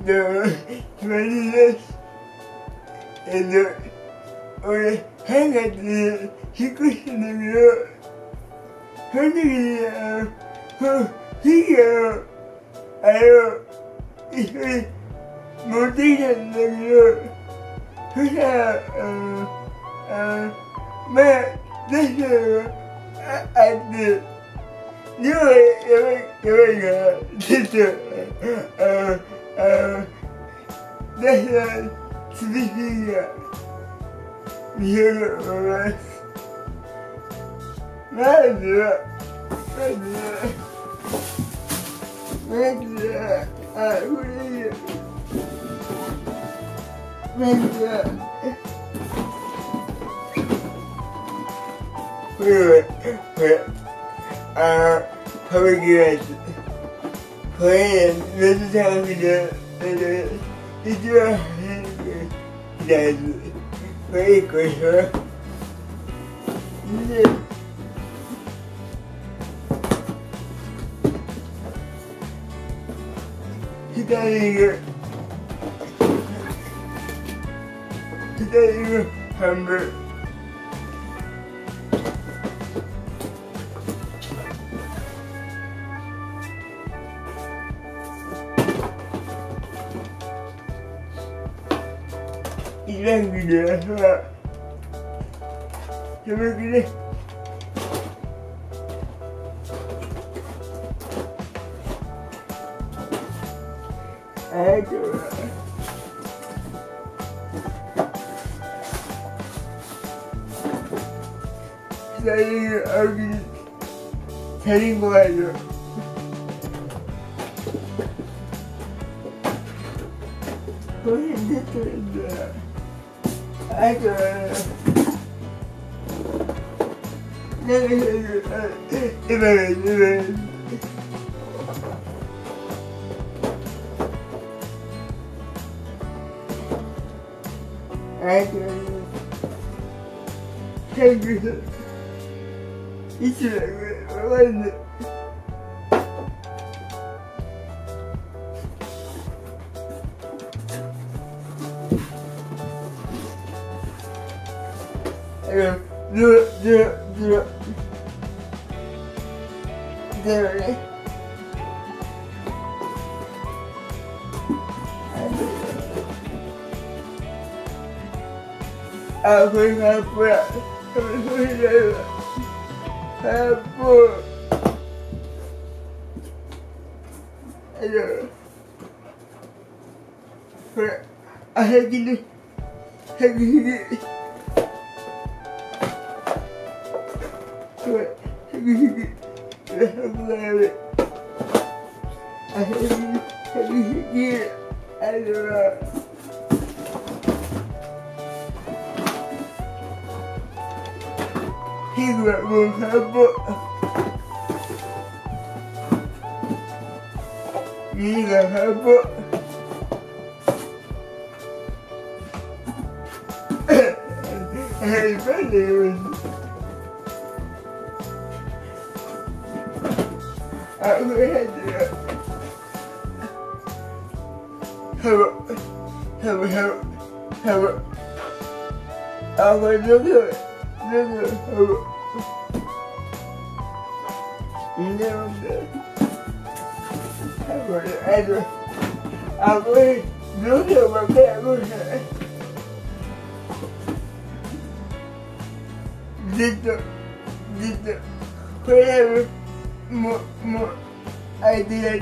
決まりです。俺、3月に引っ越したんだけど、その時に、このフィギュアを、一緒に持ってきたんだけど、そしたら、まあ、出したのがあって、量がやばいから、ちょっと、出した積みフィギュア、見ようと思います。まずは、これいいよ。まずは、これ、食べきらず。これ、水探しで、一番早く来たやつ。これ1個でしょ。で、左が半分。一番切りますわ。食べきれ。あとは左の青切り、チャリンコがあるよ。これ出てるんだ。あとはなんか今あと最後いつだこれわかんない。ゼロね。あ、これ発泡だ。これだよ。発泡。これ、先に。これ、箱がやべえ。ピグはもう発泡。耳が発泡。なんでよ。あ、これ入ってる。あ、これどこでこれどうしようばっかりやこれずっとこれもう相手やる。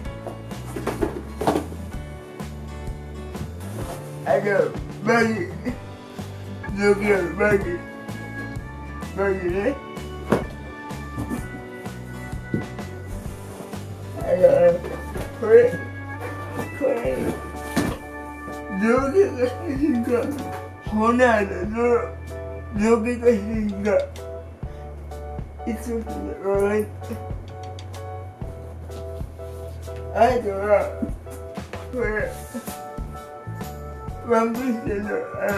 あとバギドキドキバギね。これ上下が変化骨ある上下が変化いつもとない。あとはこれワンピースの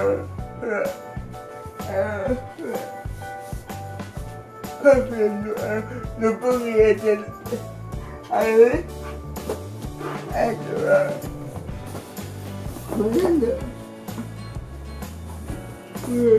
カープレンの六本木やってるあれね。あとはこれなんだ。これ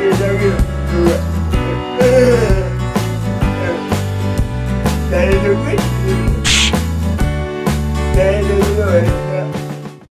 大丈夫。